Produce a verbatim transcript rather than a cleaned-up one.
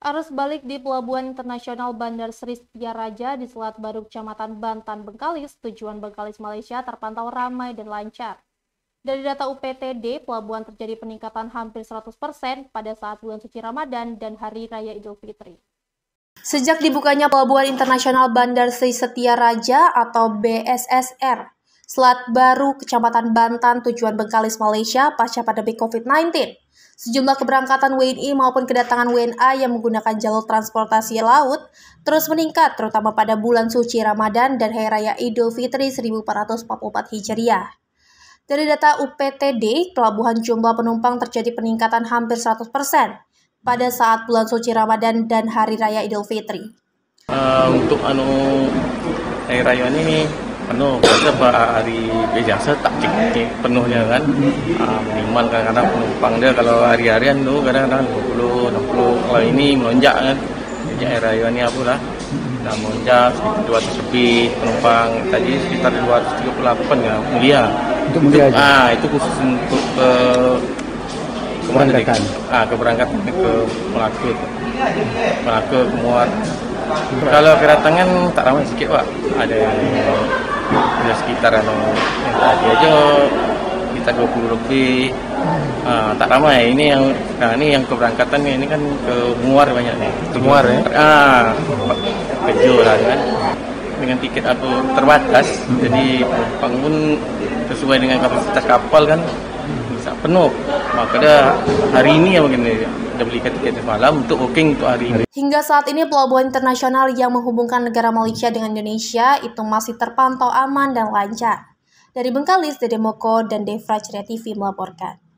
Arus balik di Pelabuhan Internasional Bandar Sri Setia Raja di Selat Baru, Kecamatan Bantan, Bengkalis, tujuan Bengkalis, Malaysia terpantau ramai dan lancar. Dari data U P T D, pelabuhan terjadi peningkatan hampir seratus persen pada saat bulan suci Ramadan dan Hari Raya Idul Fitri. Sejak dibukanya Pelabuhan Internasional Bandar Sri Setia Raja atau B S S R, Selat Baru, Kecamatan Bantan, tujuan Bengkalis, Malaysia pasca pandemi COVID sembilan belas, sejumlah keberangkatan W N I maupun kedatangan W N A yang menggunakan jalur transportasi laut terus meningkat, terutama pada bulan suci Ramadan dan Hari Raya Idul Fitri seribu empat ratus empat puluh empat Hijriah. Dari data U P T D, pelabuhan jumlah penumpang terjadi peningkatan hampir seratus persen pada saat bulan suci Ramadan dan Hari Raya Idul Fitri. Uh, untuk anu Hari Raya ini penuh, pada hari biasa tak cek penuhnya kan, uh, minimal kadang-kadang penumpang dia kalau hari-harian tuh kadang-kadang dua puluh, enam puluh, kalau ini melonjak kan, jadi Hari Raya ini apa lah, nah melonjak sekitar dua ratus lebih penumpang, tadi sekitar dua ratus tiga puluh delapan ya, mulia. Untuk mulia aja? Ah, itu khusus untuk ke keberangkatan. Ah, keberangkatan ke Melaka, Melaka ke Muar. Kalau kedatangan tak ramai sikit pak, ada ada sekitar yang tadi aja kita dua puluh lebih, ah, tak ramai. Ini yang, nah ini yang keberangkatan ini kan ke Muar banyak nih. Ke Muar ya? Ah, kejo lah kan. Dengan tiket atau terbatas, jadi penumpang pun sesuai dengan kapasitas kapal kan bisa penuh. Maka dah hari ini ya begini, dah beli tiket semalam untuk booking untuk hari ini. Hingga saat ini pelabuhan internasional yang menghubungkan negara Malaysia dengan Indonesia itu masih terpantau aman dan lancar. Dari Bengkalis, Dede Moko dan Devra Ceria T V melaporkan.